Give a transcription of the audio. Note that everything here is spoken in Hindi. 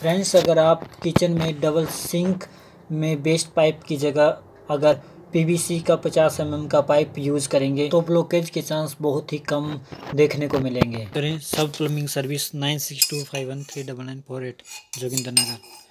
फ्रेंड्स, अगर आप किचन में डबल सिंक में बेस्ट पाइप की जगह अगर पीवीसी का 50 mm का पाइप यूज करेंगे तो ब्लॉकेज के चांस बहुत ही कम देखने को मिलेंगे। करें सब प्लम्बिंग सर्विस 9625139948 जोगिंदर नगर।